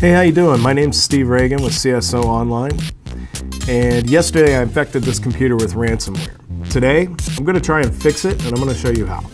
Hey, how you doing? My name's Steve Reagan with CSO Online, and yesterday I infected this computer with ransomware. Today, I'm going to try and fix it, and I'm going to show you how.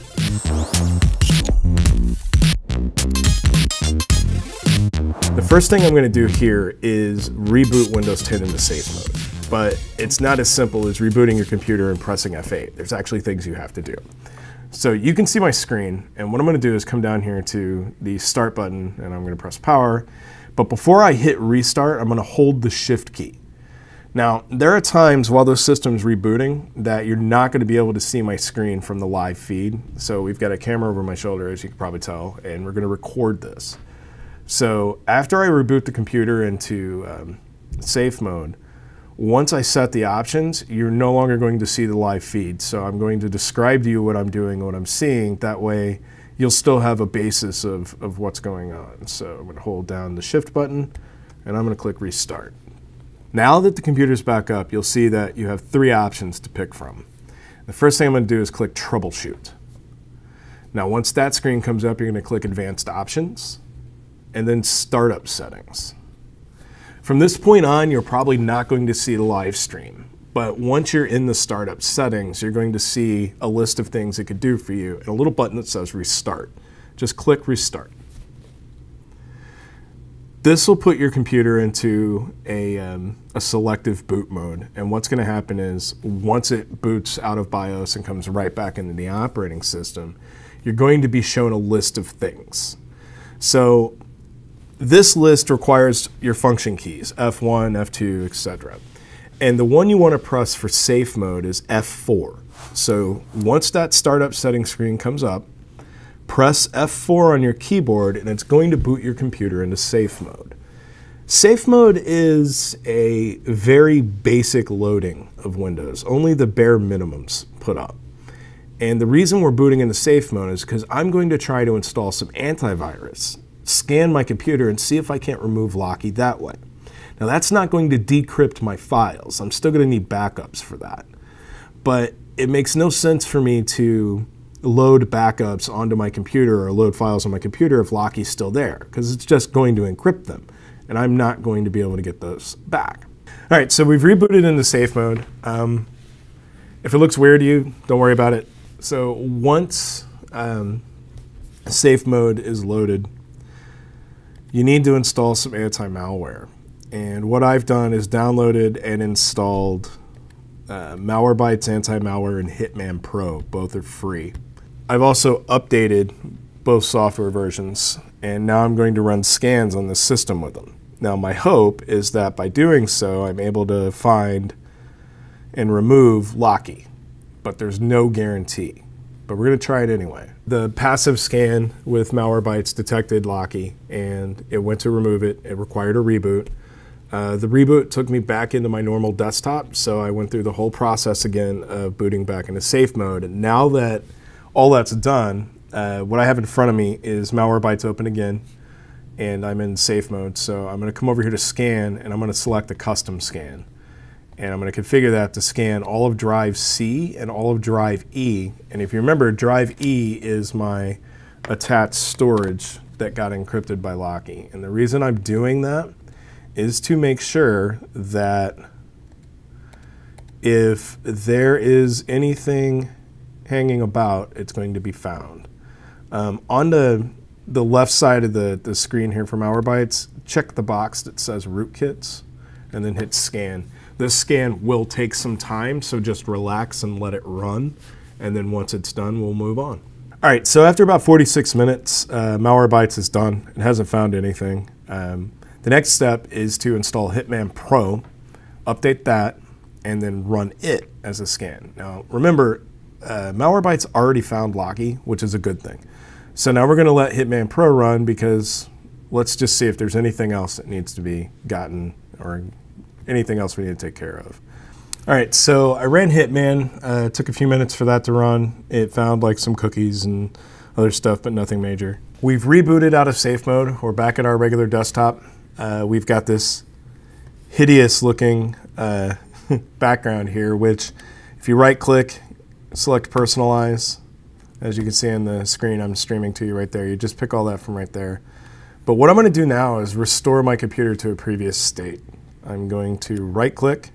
The first thing I'm going to do here is reboot Windows 10 into safe mode, but it's not as simple as rebooting your computer and pressing F8. There's actually things you have to do. So you can see my screen, and what I'm going to do is come down here to the start button, and I'm going to press power. But before I hit restart, I'm going to hold the shift key. Now, there are times while those systems rebooting that you're not going to be able to see my screen from the live feed. So we've got a camera over my shoulder, as you can probably tell, and we're going to record this. So after I reboot the computer into safe mode, once I set the options, you're no longer going to see the live feed. So I'm going to describe to you what I'm doing, what I'm seeing. That way, you'll still have a basis of what's going on. So I'm going to hold down the shift button, and I'm going to click restart. Now that the computer's back up, you'll see that you have three options to pick from. The first thing I'm going to do is click troubleshoot. Now once that screen comes up, you're going to click advanced options, and then startup settings. From this point on, you're probably not going to see the live stream. But once you're in the startup settings, you're going to see a list of things it could do for you and a little button that says restart. Just click restart. This will put your computer into a selective boot mode. And what's going to happen is once it boots out of BIOS and comes right back into the operating system, you're going to be shown a list of things. So this list requires your function keys, F1, F2, etc. And the one you want to press for safe mode is F4. So once that startup setting screen comes up, press F4 on your keyboard and it's going to boot your computer into safe mode. Safe mode is a very basic loading of Windows, only the bare minimums put up. And the reason we're booting into safe mode is because I'm going to try to install some antivirus, scan my computer and see if I can't remove Locky that way. Now that's not going to decrypt my files. I'm still going to need backups for that. But it makes no sense for me to load backups onto my computer or load files on my computer if Locky's still there, because it's just going to encrypt them. And I'm not going to be able to get those back. All right, so we've rebooted into safe mode. If it looks weird to you, don't worry about it. So once safe mode is loaded, you need to install some Antimalware. And what I've done is downloaded and installed Malwarebytes, Antimalware, and Hitman Pro. Both are free. I've also updated both software versions, and now I'm going to run scans on this system with them. Now my hope is that by doing so, I'm able to find and remove Locky, but there's no guarantee. But we're going to try it anyway. The passive scan with Malwarebytes detected Locky, and it went to remove it. It required a reboot. The reboot took me back into my normal desktop, so I went through the whole process again of booting back into safe mode. And now that all that's done, what I have in front of me is Malwarebytes open again, and I'm in safe mode. So I'm going to come over here to scan, and I'm going to select a custom scan. And I'm going to configure that to scan all of drive C and all of drive E. And if you remember, drive E is my attached storage that got encrypted by Locky. And the reason I'm doing that is to make sure that if there is anything hanging about, it's going to be found. On the left side of the screen here for Malwarebytes, check the box that says rootkits and then hit scan. This scan will take some time, so just relax and let it run. And then once it's done, we'll move on. All right, so after about 46 minutes, Malwarebytes is done. It hasn't found anything. The next step is to install Hitman Pro, update that, and then run it as a scan. Now remember, Malwarebytes already found Locky, which is a good thing. So now we're going to let Hitman Pro run because let's just see if there's anything else that needs to be gotten or anything else we need to take care of. All right, so I ran Hitman. It took a few minutes for that to run. It found like some cookies and other stuff, but nothing major. We've rebooted out of safe mode. We're back at our regular desktop. We've got this hideous looking background here, which if you right click, select personalize, as you can see on the screen I'm streaming to you right there, you just pick all that from right there. But what I'm going to do now is restore my computer to a previous state. I'm going to right-click,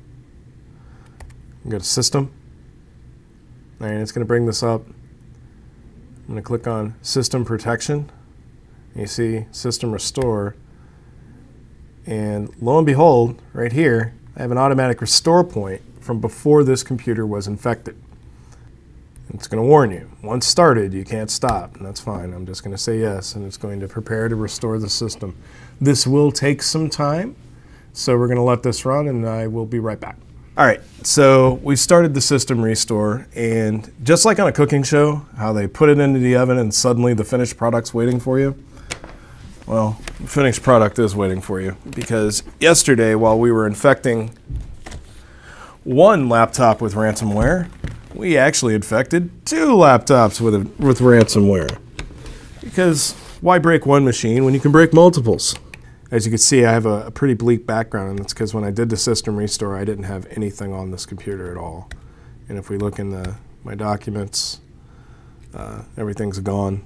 go to System, and it's going to bring this up. I'm going to click on System Protection. You see System Restore, and lo and behold, right here, I have an automatic restore point from before this computer was infected. It's going to warn you, once started, you can't stop, and that's fine. I'm just going to say yes, and it's going to prepare to restore the system. This will take some time, so we're going to let this run, and I will be right back. All right, so we started the system restore, and just like on a cooking show, how they put it into the oven and suddenly the finished product's waiting for you, well, the finished product is waiting for you, because yesterday, while we were infecting one laptop with ransomware, we actually infected 2 laptops with ransomware. Because why break one machine when you can break multiples? As you can see, I have a pretty bleak background, and that's because when I did the system restore, I didn't have anything on this computer at all. And if we look in my documents, everything's gone.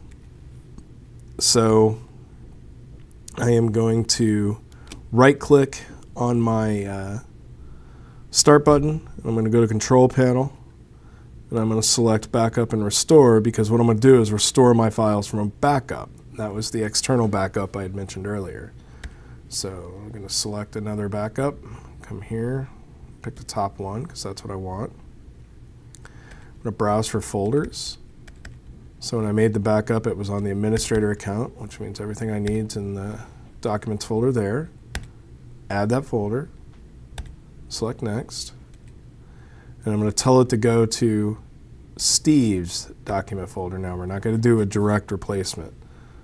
So I am going to right-click on my Start button. I'm going to go to Control Panel, and I'm going to select Backup and Restore, because what I'm going to do is restore my files from a backup. That was the external backup I had mentioned earlier. So I'm going to select another backup, come here, pick the top one, because that's what I want. I'm going to browse for folders. So when I made the backup, it was on the administrator account, which means everything I need is in the Documents folder there. Add that folder, select Next, and I'm going to tell it to go to Steve's document folder. Now we're not going to do a direct replacement.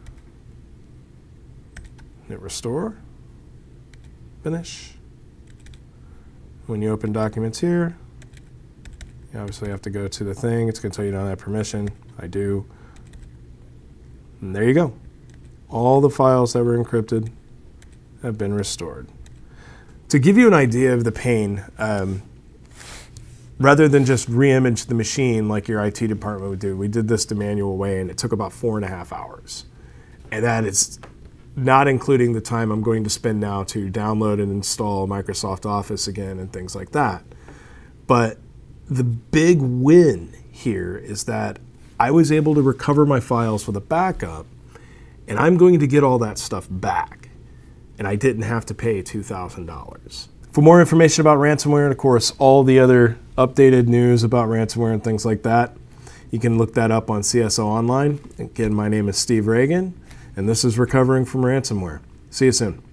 Hit Restore, Finish. When you open Documents here, you obviously have to go to the thing. It's going to tell you don't have permission. I do. And there you go. All the files that were encrypted have been restored. To give you an idea of the pain, rather than just re-image the machine like your IT department would do, we did this the manual way, and it took about 4.5 hours. And that is not including the time I'm going to spend now to download and install Microsoft Office again and things like that. But the big win here is that I was able to recover my files with a backup, and I'm going to get all that stuff back. And I didn't have to pay $2,000. For more information about ransomware, and of course all the other updated news about ransomware and things like that, you can look that up on CSO Online. Again, my name is Steve Reagan, and this is Recovering from Ransomware. See you soon.